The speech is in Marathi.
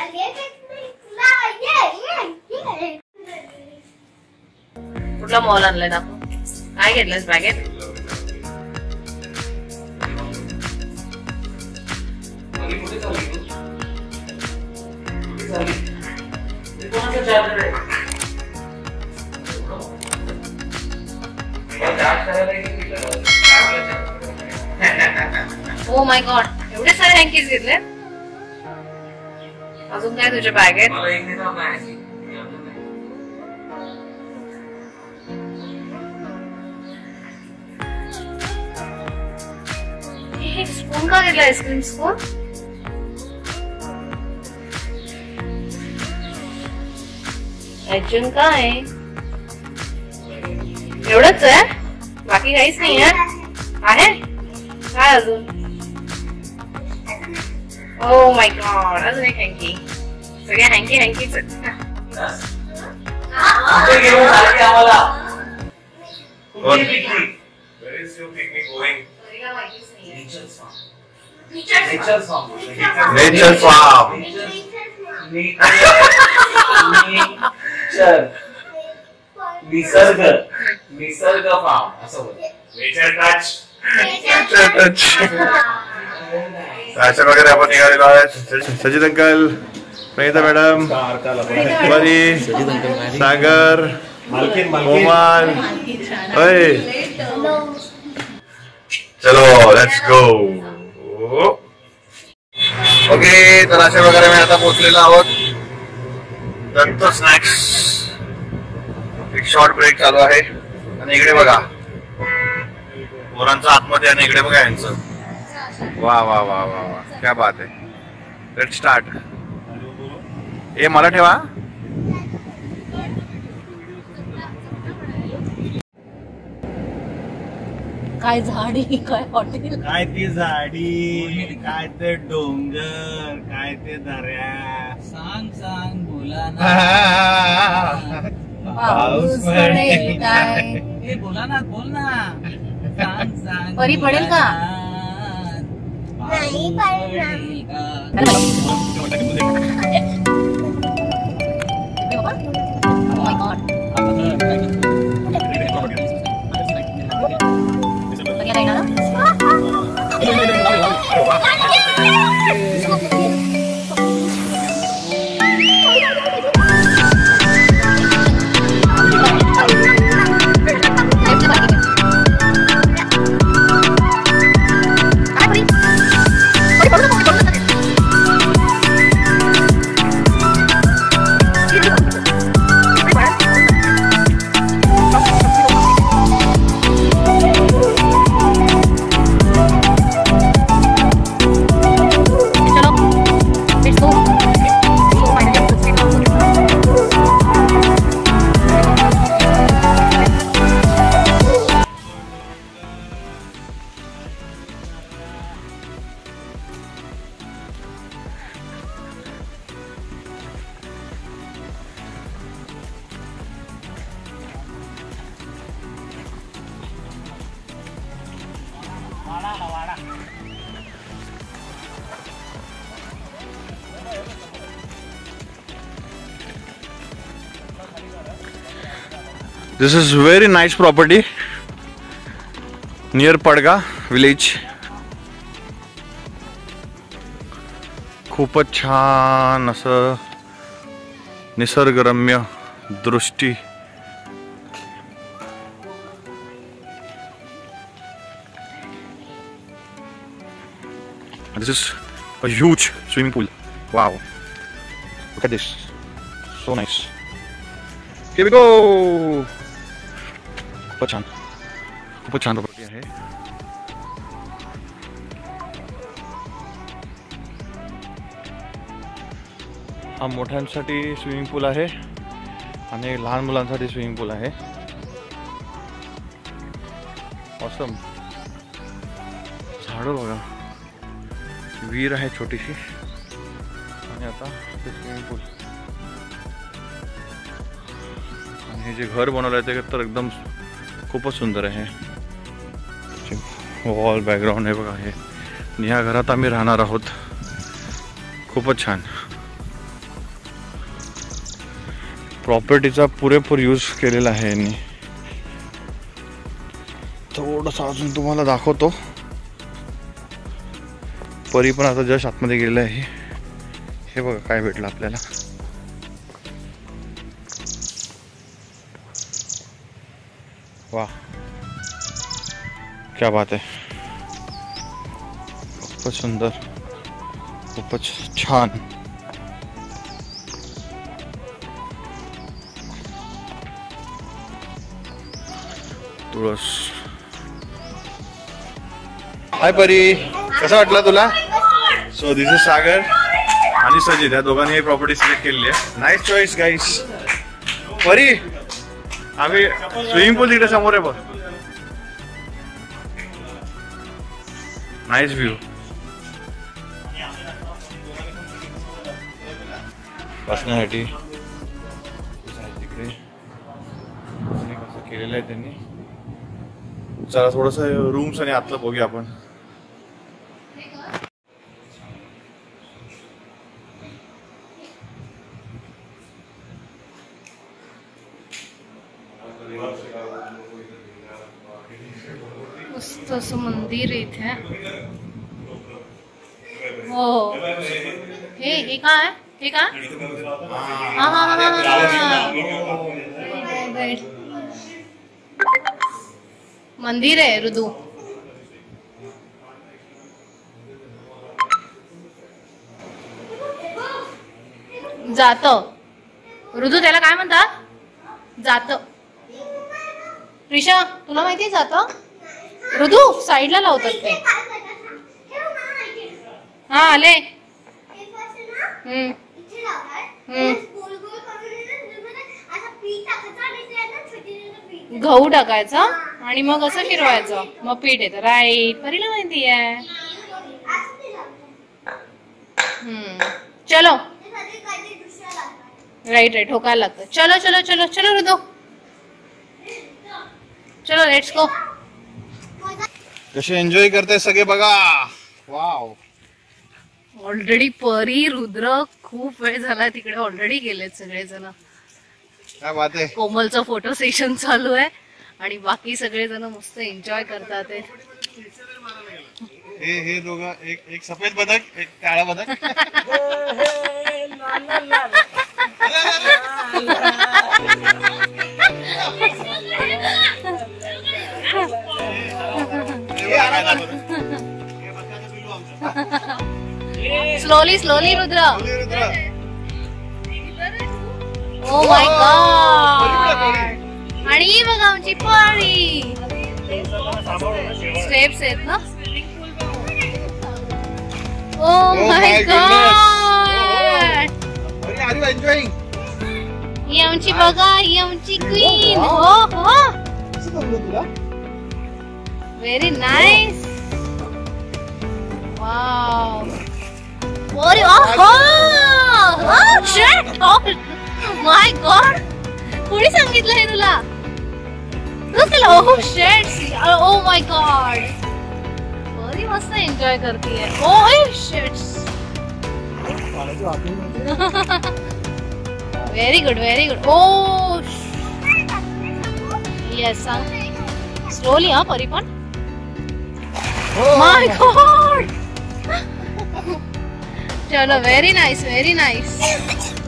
कुठला मॉल आणलाय दाखव. काय घेतलंस बॅगेत? ओ माय गॉड, एवढे सारे हँकीज घेतले. अजून काय तुझ्या बॅगेत? हे स्पून का घेतला? Ice cream spoon. अजून काय एवढंच आहे? बाकी काहीच नाही आहे? काय अजून? ओ माय गॉड, अजून एक हँकी. सगळ्या हँकीच आहेत. निसर्ग फार्म असं बोल. Nature touch. राशन वगैरे आपण निघालेलो आहे. सजित अंकल, प्रणिता मॅडम, परी, सागर, कोमल. चलो लेट्स गो. ओके, तर राशन वगैरे मी आता पोहोचलेलो आहोत. दत्त स्नॅक्स. एक शॉर्ट ब्रेक चालू आहे. आणि इकडे बघा पोरांचं आतमध्ये आणि इकडे बघा यांचं. वा वा वा वा वा, क्या बात आहे. Let's start. ए मला ठेवा. काय झाडी, काय हॉटेल, काय ती झाडी, काय ते डोंगर, काय ते दर्या. सांग बोला ना. पाऊस पडेल काय? हे बोला ना, बोल ना. सांग परी पडेल का? नाही पडेल This is very nice property near Padgha village. खूपच छान असं निसर्गरम्य दृष्टी. This is a huge swimming pool. Wow. Look at this. So nice. Here we go. खूपच छान प्रॉपर्टी आहे. हा मोठ्यांसाठी स्विमिंग पूल आहे आणि लहान मुलांसाठी स्विमिंग पूल आहे. ऑसम. झाडं बघा, विहीर आहे छोटीशी आणि आता ते स्विमिंग पूल. आणि हे जे घर बनवलं आहे ते तर एकदम खूपच सुंदर आहे. वॉल बॅकग्राऊंड आहे बघा हे. ह्या घरात आम्ही राहणार आहोत. खूपच छान. प्रॉपर्टीचा पुरेपूर यूज केलेला आहे यांनी. थोडंसं अजून तुम्हाला दाखवतो. परी पण आता जस्ट आतमध्ये गेलेला आहे. हे बघा काय भेटलं आपल्याला. वाह, क्या बात आहे. खूपच सुंदर, खूपच छान. तुळस. हाय परी, कसं वाटलं तुला? सो दिस इज सागर आणि सजित, या दोघांनी ही प्रॉपर्टी सिलेक्ट केलेली आहे. Nice choice guys. परी, आम्ही स्विमिंग पूल तिकडे समोर आहे बघ. Nice view. बसण्यासाठी तिकडे कसं केलेलं आहे त्यांनी. चला थोडस रूम्स आणि आतलं बघूया आपण. मस्त असं मंदिर आहे इथे. हो, हे काय? हे काय? मंदिर आहे ऋतू. जात ऋतू, त्याला काय म्हणतात? जात. प्रिशा, तुला माहितीये जात? ऋतू साईडला लावतात ते. हा आले. गहू टाकायचा आणि मग असं फिरवायचं, मग पीठ येतं. राईट, परीला माहिती आहे. चलो, राईट राईट, ठोकायला लागतं. चलो चलो चलो चलो ऋतू, चलो लेट्स गो. कसे एन्जॉय करते सगळे बघा. वाव. ऑलरेडी परी, रुद्र खूप वेळ झाला तिकडे ऑलरेडी गेलेत सगळेजण. काय बात आहे. कोमलचं फोटो सेशन चालू आहे आणि बाकी सगळेजण मस्त एन्जॉय करतात. हे दोघं, एक सफेद बदक, एक काळा बदक. Slowly slowly Rudra. Oh my God. आणि ही बघा आमची परी. स्टेप्स आहेत ना. ओ माय गॉड. ही आमची बघा, ही आमची क्वीन. हो हो, व्हेरी नाईस. वाव. अरे माय गॉड, कोणी सांगितलं हे तुला? ओह शेट्स, ओ माय गॉड. बरी मस्त एन्जॉय करतीये. ओह शेट्स. Very good, very good. Oh yes, सांग स्लोली. हा परी पण. My God. चलो, व्हेरी नाईस, व्हेरी नाईस.